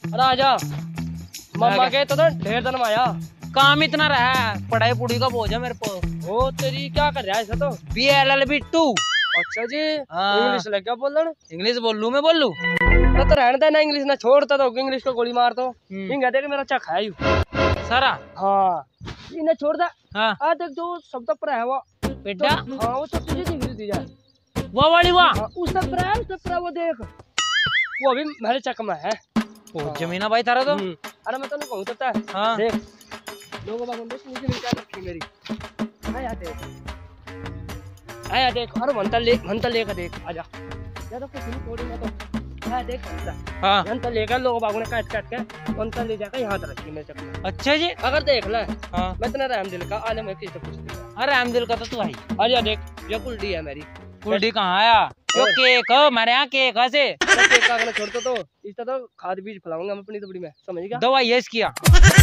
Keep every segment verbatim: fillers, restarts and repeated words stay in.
अरे आजा मम्मा के तो ढेर दिन में आया। काम इतना रहा है, पढ़ाई पुढ़ी का बोझ है मेरे को। ओ तेरी क्या कर रहा है ऐसा तो? B L L B two. अच्छा जी। हाँ। इंग्लिश लग क्या बोल रहा? इंग्लिश बोल लू मैं बोल लू तो, तो रहने देना इंग्लिश ना छोड़ता तो इंग्लिश को गोली मार तो इंग देख मेरा चक है यू सारा। हाँ इन्हें छोड़ दे। हाँ आ देख जो शब्द पर है वो बेटा। हाँ वो सब तुझे इंग्लिश दी जाए वो वाली वाह उस तक पर है उस तक पर वो देख वो अभी मेरे चक में है। ओ जमीना भाई तारा तो। अरे मैं तो कहूँ तो है। हाँ देख लोगों बागों देख मुझे निकाल रखी मेरी। आया देख आया देख और मनता ले मनता लेकर देख आजा यार कुछ नहीं थोड़ी ना तो आया देख मनता। हाँ मनता लेकर लोगों बागों ने काट काट के मनता ले जाकर यहाँ रखी मेरे चक में। अच्छा जी। अगर देख ले। हाँ मैं इतना राम दिल का आलम है किसी से पूछ लिया। अरे हम दिल का तो तू भाई। आजा देख ये कुल्डी है मेरी। कुल्डी कहाँ आया? यो केक हो मेरे यहाँ केक है से। केक का अगला छोड़तो तो इस तरह तो खाद बीज फैलाऊंगा मैं अपनी तबड़ी में समझ गया। दवा ये किया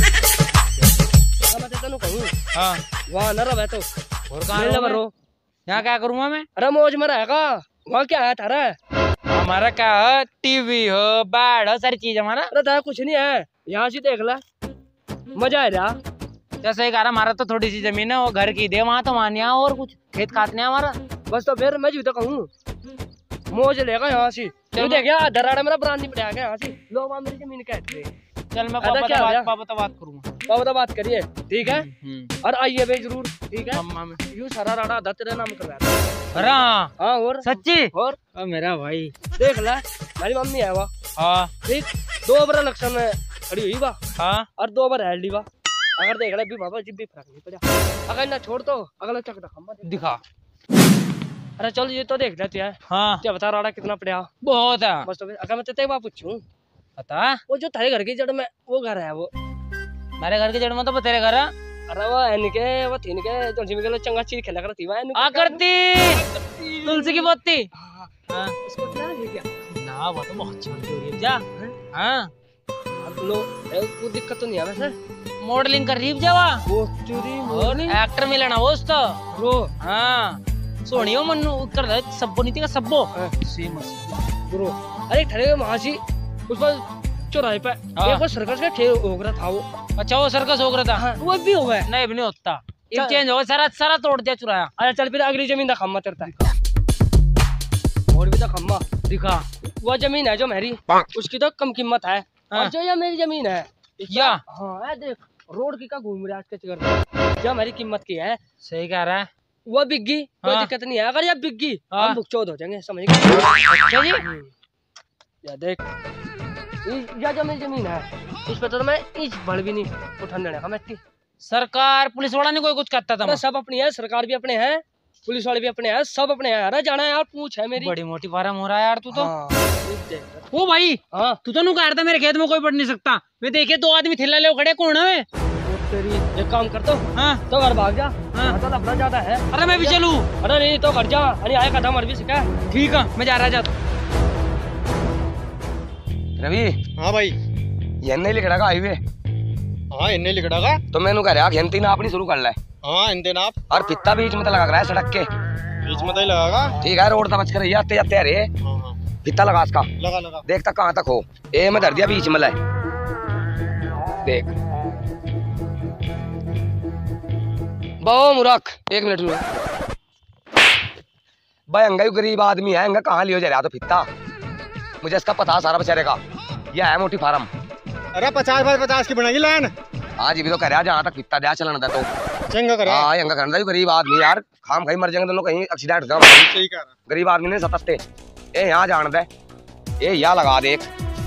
मैं तेरे कहूँ हाँ वहाँ न रहा तो और कहाँ रो यहाँ क्या करूँगा मैं? अरे मौज में रहेगा वहाँ क्या है तारा? हमारा क्या है टीवी हो बैड हो सारी चीज हमारा। अरे तारा कुछ नहीं है यहाँ से देख ला मजा है रहा। जैसे ही कह रहा हमारा तो थोड़ी सी जमीन है वो घर की दे वहाँ तो वहाँ और कुछ खेत खातने हमारा बस। तो फिर मैं जीता कहूँ मौज लेगा यहाँ से। तू देख यार दराड़ा मेरा ब्रांड नहीं पड़ेगा यहाँ से लोग वहाँ मेरी जमीन कहते हैं। चल मैं पापा तो बात पापा तो बात करूँगा। पापा तो बात करिए ठीक है और आइए भाई जरूर ठीक है। मम्मा में यूं सारा राड़ा आधा तेरे नाम कर रहा है। अरे हाँ हाँ और सच्ची और ओ मेरा भाई देख ले मेरी मम्मी है वहाँ हाँ ठीक दो बार इलेक्शन में खड़ी हुई बा हाँ और दो बार हेल्डी बा। अगर देख ले भी बाबा जी भी फर्क नहीं पड़ा अगर ना छोड़ तो अगला चक दिखा दिखा। अरे चल ये तो देख लेते हैं। हाँ क्या बता राड़ा कितना पड़ा? बहुत है। बस तो फिर अगर मैं तेरे बाप पूछूं बता वो जो तेरे घर की जड़ में वो घर है वो मेरे घर के जड़ में तो तेरे घर है। अरे वो इनके वो थीन के जो जिम के चंगा चीज खेला करती है आ करती तुलसी की पत्ती। हां इसको क्या है क्या ना वो तो बहुत छोटी हो रही है जा। हां अब लो कोई दिक्कत तो नहीं है वैसे मॉडलिंग कर रही है जावा वो चोरी और एक्टर मिलना वो उसका रो। हां सोनियो मन्नू कर दे सबो नीति का सबो सेम ब्रो। अरे ठहरे महासी उस पर चौराहे पे एक वो सर्कस का खेल हो रहा था वो। अच्छा वो सर्कस हो रहा था। हाँ, वो भी हुआ है। नहीं भी नहीं होता एक चेंज हो सारा सारा तोड़ दिया चुराया। अरे चल फिर अगली जमीन का खम्मा तेरता है और भी तो खम्मा दिखा। वो जमीन है जो मेरी उसकी तो कम कीमत है और जो ये मेरी जमीन है या हाँ देख रोड की का घूम रहा है कर जो हमारी कीमत की है। सही कह रहा है वो बिग्गी कोई हाँ। दिक्कत नहीं है अगर ये बिग्गी हाँ। हम बुकचौद हो जाएंगे समझ गए। अच्छा जी या देख या जो मेरी जमीन है इस पर तो मैं इंच भर भी नहीं उठाने देने का मैं इतनी। सरकार पुलिस वाला नहीं कोई कुछ करता था। सब अपनी है सरकार भी अपने हैं पुलिस वाले भी अपने हैं सब अपने हैं। अरे जाना यार पूछ है मेरी बड़ी मोटी फार्म हो रहा है यार तू तो। हाँ। ओ भाई हाँ तू तो नु कह रहा था मेरे खेत में कोई पढ़ नहीं सकता। मैं देखे दो आदमी थैला ले खड़े कौन है? तेरी एक काम कर दो हाँ तो घर भाग जा। हाँ। तो लफड़ा ज्यादा है। अरे मैं भी चलूं? अरे नहीं तो घर जा अरे आए कदम मर भी सका। ठीक है मैं जा रहा जा। रवि हाँ भाई ये नहीं लिखड़ा का हाईवे हाँ इन्ने लिखड़ा का तो मैंने कह रहा घेंती ना अपनी शुरू कर ले। हाँ इनते नाप और पित्ता बीच में तो लगा रहा है सड़क के बीच में तो ही लगागा। ठीक है रोड तक बच कर आते जाते अरे हाँ हाँ पित्ता लगा इसका लगा लगा देख तक कहाँ तक हो ए मैं धर दिया बीच में ले देख बहु मुरख एक मिनट रुक भाई अंगा गरीब आदमी है अंगा कहाँ लियो जा रहा तो पित्ता मुझे इसका पता सारा बेचारे का यह है मोटी फार्म। अरे पचास बाय पचास की बनाएगी लाइन। हाँ जी भी तो कह रहा जहाँ तक पित्ता दिया चलन था तो चंगा करे हाँ अंगा करना गरीब आदमी यार खाम खाई मर जाएंगे दोनों कहीं एक्सीडेंट हो जाए। सही कह रहा गरीब आदमी ने सतस्ते ए यहाँ जान दे ए यहाँ लगा दे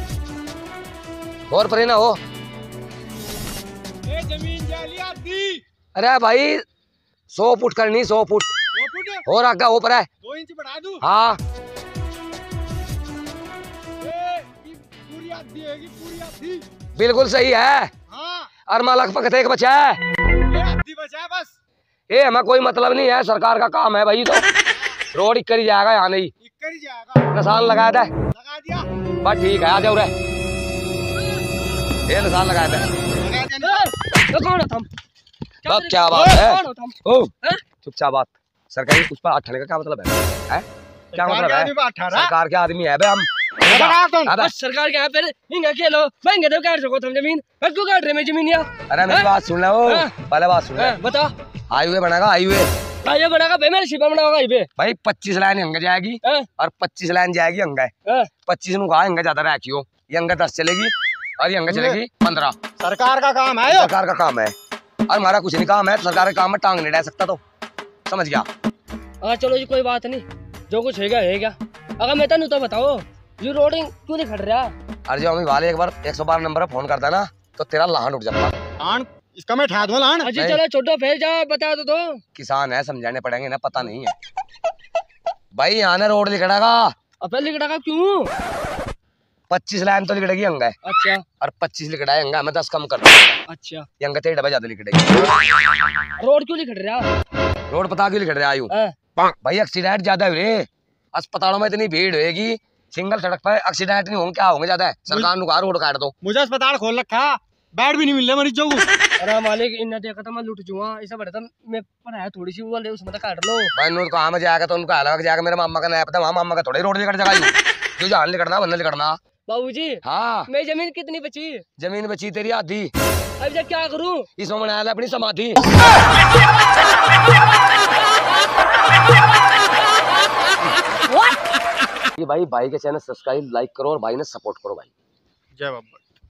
और परे ना हो। ए जमीन जाली आती। अरे भाई सौ फुट करनी सौ फुट दो फुट और आगे वो पर है दो इंच बढ़ा दूं। हाँ पूरी आती है पूरी आती बिल्कुल सही है। हाँ और मालक पकते एक बचा है ये आती बचा बस। ए हमें कोई मतलब नहीं है सरकार का काम है भाई तो रोड इक्कर ही जाएगा यहाँ नहीं इक्कर ही जाएगा निशान लगा दे लगा दिया बस ठीक है आ जाओ रे ये निशान लगा दे लगा दिया। कौन हो तुम? बस क्या बात है कौन हो तुम? ओ चुपचाप बात सरकारी उस पर अठाने का क्या मतलब है, है? क्या मतलब है अठारह सरकार के आदमी है बे हम अबे, बस सरकार के यहाँ पे हिंगा के लो महंगे तो काट सको तुम जमीन मैं क्यों काट रहे मैं जमीन यहाँ अरे मेरी बात सुन ले वो हाँ। पहले बात सुन ले हाँ, बता हाईवे बनेगा हाईवे ये बनागा भाई मेरे शिपा बनागा ये पे भाई पच्चीस लाइन हंगा जाएगी हाँ, और पच्चीस लाइन जाएगी हंगा हाँ, पच्चीस नु कहा हंगा ज्यादा रखियो ये हंगा दस चलेगी और ये हंगा चलेगी पंद्रह सरकार का काम है ये। सरकार का काम है और हमारा कुछ नहीं काम है सरकार के काम में टांग नहीं डाल सकता तो समझ गया हाँ चलो जी कोई बात नहीं जो कुछ हैगा हैगा अगर मैं तेन तो बताओ ये रोडिंग क्यों नहीं खड़ रहा अरे जो अमी वाले एक बार एक सौ बारह नंबर पर फोन करता है ना तो तेरा लाहन उठ जाता लान इसका मैं ठा दूं लान। अजी नहीं। चलो छोटो फैल जा बता दो तो किसान है समझाने पड़ेंगे ना पता नहीं है भाई यहाँ ना रोड लिखड़ेगा अब पहले लिखड़ा क्यों पच्चीस लाइन तो लिखड़ेगी हंगा अच्छा और पच्चीस लिखड़ा है हंगा मैं दस कम कर दूंगा अच्छा ये हंगा तेरे डबे ज्यादा लिखड़ेगी रोड क्यों नहीं खड़ रहा रोड पता क्यों लिखड़ रहा आयु हाँ, भाई एक्सीडेंट ज्यादा हुए अस्पतालों में इतनी भीड़ होगी सिंगल सड़क पर एक्सीडेंट नहीं होंगे क्या होंगे ज्यादा है सरकार नु कहा रोड काट दो मुझे अस्पताल खोल रखा बेड भी नहीं मिल रहे मरीजों को। अरे मालिक इन्ना देखा था मैं लुट जुआ ऐसा बड़ा था मैं पढ़ाया थोड़ी सी वो ले उसमें तो काट लो भाई नूर कहा में जाएगा तो उनको अलग जाएगा मेरे मामा का नया पता वहाँ मामा का थोड़ी रोड लिखड़ जाएगा जो जान लिखड़ना वरना लिखड़ना बाबूजी हाँ मेरी जमीन कितनी बची जमीन बची तेरी आधी अब जब क्या करूं इसमें बनाया अपनी समाधि भाई भाई के चैनल सब्सक्राइब लाइक करो और भाई ने सपोर्ट करो भाई जय बाबा।